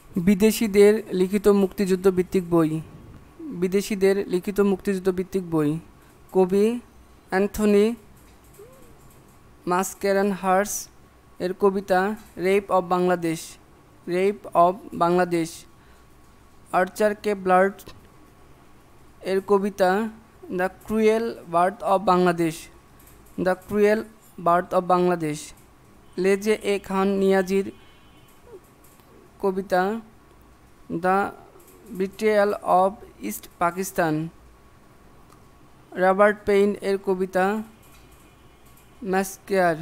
বিদেশিদের লিখিত মুক্তিযুদ্ধ ভিত্তিক বই। বিদেশিদের লিখিত মুক্তিযুদ্ধ ভিত্তিক বই। কবি অ্যান্থনি মাসকেরেনহার্স এর কবিতা rape of Bangladesh. Rape of Bangladesh. Archer K Blood এর কবিতা the cruel birth of Bangladesh. The cruel birth of Bangladesh. লেজে এ খান নিয়াজির কবিতা the betrayal of East Pakistan. Robert Payne এর কবিতা ম্যাসকেয়ার।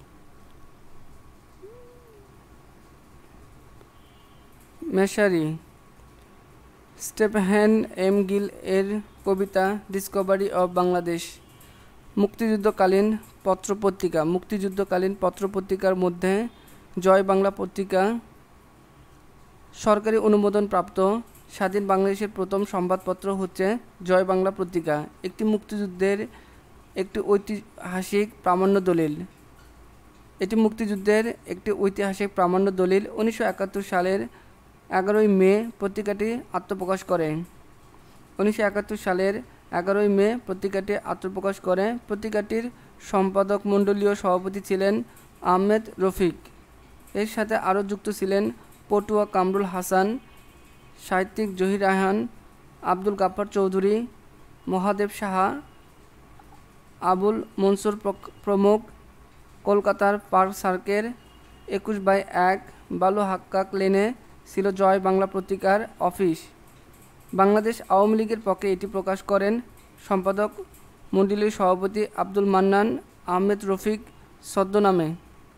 মেশারি। স্টেফেন এম গিল এর কবিতা ডিসকভারি অব বাংলাদেশ। মুক্তিযুদ্ধকালীন পত্রপত্রিকা। মুক্তিযুদ্ধকালীন পত্রপত্রিকার মধ্যে জয় বাংলা পত্রিকা সরকারি অনুমোদনপ্রাপ্ত। স্বাধীন বাংলাদেশের প্রথম সংবাদপত্র হচ্ছে জয় বাংলা পত্রিকা। একটি মুক্তিযুদ্ধের একটি ঐতিহাসিক প্রামাণ্য দলিল। এটি মুক্তিযুদ্ধের একটি ঐতিহাসিক প্রামাণ্য দলিল। 1971 সালের 11ই মে পত্রিকাটি আত্মপ্রকাশ করে। 1971 সালের 11ই মে পত্রিকাটি আত্মপ্রকাশ করে। পত্রিকাটির সম্পাদক মণ্ডলীয় সভাপতি ছিলেন আহমেদ রফিক। এর সাথে আরও যুক্ত ছিলেন পটুয়া কামরুল হাসান, সাহিত্যিক জহির রায়হান, আব্দুল গাফফার চৌধুরী, মহাদেব সাহা, আবুল মনসুর প্রমুখ। কলকাতার পার্ক সার্কের 21/1 বালুহাক্কাক লেনে ছিল জয় বাংলা পত্রিকার অফিস। বাংলাদেশ আওয়ামী লীগের পক্ষে এটি প্রকাশ করেন সম্পাদক মণ্ডলীর সভাপতি আব্দুল মান্নান আহমেদ রফিক ছদ্মনামে।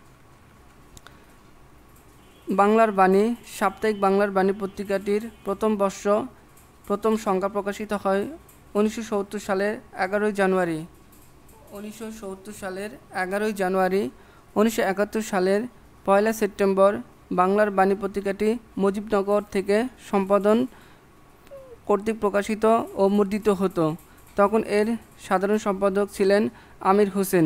বাংলার বাণী। সাপ্তাহিক বাংলার বাণী পত্রিকাটির প্রথম সংখ্যা প্রকাশিত হয় 1970 সালের 11ই জানুয়ারি। 1970 সালের 11ই জানুয়ারি। 1971 সালের 1 সেপ্টেম্বর বাংলার বাণী পত্রিকাটি মুজিবনগর থেকে সম্পাদন কর্তৃক প্রকাশিত ও মুদ্রিত হতো। তখন এর সাধারণ সম্পাদক ছিলেন আমির হোসেন।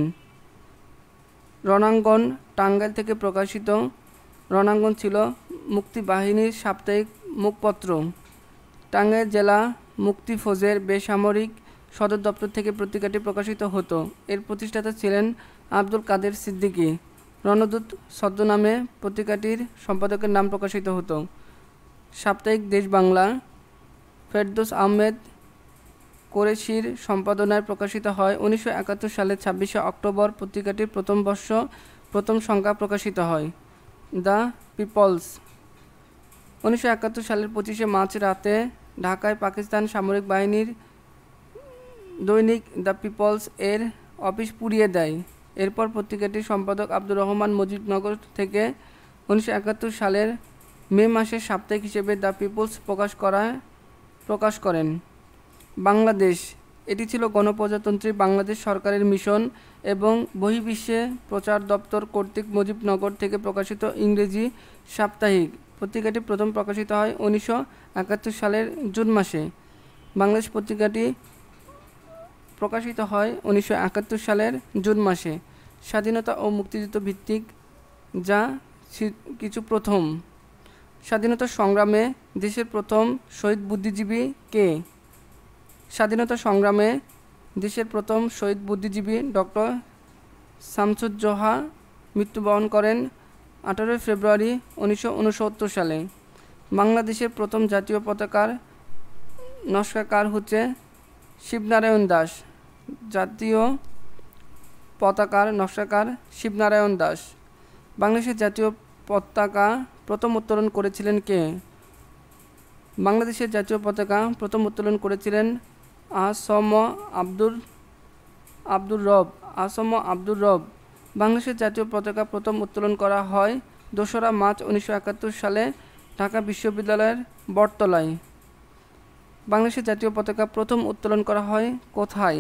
রণাঙ্গন টাঙ্গাইল থেকে প্রকাশিত। রণাঙ্গন ছিল মুক্তিবাহিনীর সাপ্তাহিক মুখপত্র। টাঙ্গাইল জেলা মুক্তি ফৌজের বেসামরিক সদর দপ্তর থেকে পত্রিকাটি প্রকাশিত হতো। এর প্রতিষ্ঠাতা ছিলেন আব্দুল কাদের সিদ্দিকী। রণদূত ছদ্মনামে পত্রিকাটির সম্পাদকের নাম প্রকাশিত হতো। সাপ্তাহিক দেশ বাংলা। ফেরদৌস আহমেদ কোরেশির সম্পাদনায় প্রকাশিত হয়। 1971 সালের 26শে অক্টোবর পত্রিকাটির প্রথম সংখ্যা প্রকাশিত হয়। The people's. 1971 সালের 25শে মার্চ রাতে ঢাকায় পাকিস্তান সামরিক বাহিনীর দৈনিক দ্য পিপলস এর অফিস পুড়িয়ে দেয়। এরপর পত্রিকাটির সম্পাদক আব্দুর রহমান মুজিবনগর থেকে 1971 সালের মে মাসের সাপ্তাহিক হিসেবে দ্য পিপলস প্রকাশ করেন। বাংলাদেশ। এটি ছিল গণপ্রজাতন্ত্রী বাংলাদেশ সরকারের মিশন এবং বহির্বিশ্বে প্রচার দপ্তর কর্তৃক মুজিবনগর থেকে প্রকাশিত ইংরেজি সাপ্তাহিক। পত্রিকাটি প্রথম প্রকাশিত হয় 1971 সালের জুন মাসে। বাংলাদেশ পত্রিকাটি প্রকাশিত হয় 1971 সালের জুন মাসে। স্বাধীনতা ও মুক্তিযুদ্ধ ভিত্তিক যা কিছু প্রথম। স্বাধীনতা সংগ্রামে দেশের প্রথম শহীদ বুদ্ধিজীবী কে? স্বাধীনতা সংগ্রামে দেশের প্রথম শহীদ বুদ্ধিজীবী ডক্টর শামসুজ্জোহা মৃত্যুবরণ করেন 18 ফেব্রুয়ারি 1969 সালে। বাংলাদেশের প্রথম জাতীয় পতাকার নকশাকার হচ্ছে শিবনারায়ণ দাস। জাতীয় পতাকার নকশাকার শিবনারায়ণ দাস। বাংলাদেশের জাতীয় পতাকা প্রথম উত্তোলন করেছিলেন কে? বাংলাদেশের জাতীয় পতাকা প্রথম উত্তোলন করেছিলেন আসম আব্দুর রব। আসম আব্দুর রব। বাংলাদেশের জাতীয় পতাকা প্রথম উত্তোলন করা হয় 2রা মার্চ 1971 সালে ঢাকা বিশ্ববিদ্যালয়ের বটতলায়। বাংলাদেশের জাতীয় পতাকা প্রথম উত্তোলন করা হয় কোথায়?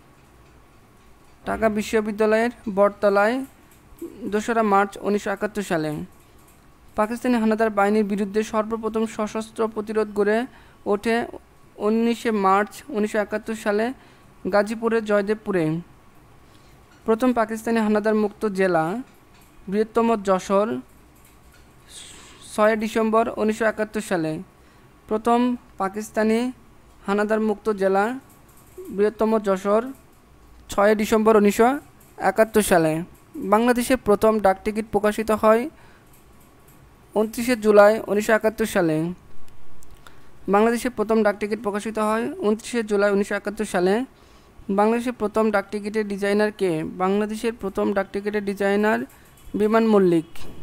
ঢাকা বিশ্ববিদ্যালয়ের বটতলায় 2রা মার্চ 1971 সালে। পাকিস্তানি হানাদার বাহিনীর বিরুদ্ধে সর্বপ্রথম সশস্ত্র প্রতিরোধ গড়ে ওঠে 19 মার্চ 1971 সালে গাজীপুরের জয়দেবপুরে। প্রথম পাকিস্তানি হানাদার মুক্ত জেলা। বৃহত্তম যশোর। 6 ডিসেম্বর 1971 সালে। প্রথম পাকিস্তানি হানাদার মুক্ত জেলা বৃহত্তম যশোর, 6 ডিসেম্বর 1971 সালে। বাংলাদেশের প্রথম ডাকটিকিট প্রকাশিত হয় 29 জুলাই 1971 সালে। বাংলাদেশের প্রথম ডাকটিকিট প্রকাশিত হয় 29 জুলাই 1971 সালে। বাংলাদেশের প্রথম ডাকটিকিটের ডিজাইনার কে? বাংলাদেশের প্রথম ডাকটিকিটের ডিজাইনার বিমান মল্লিক।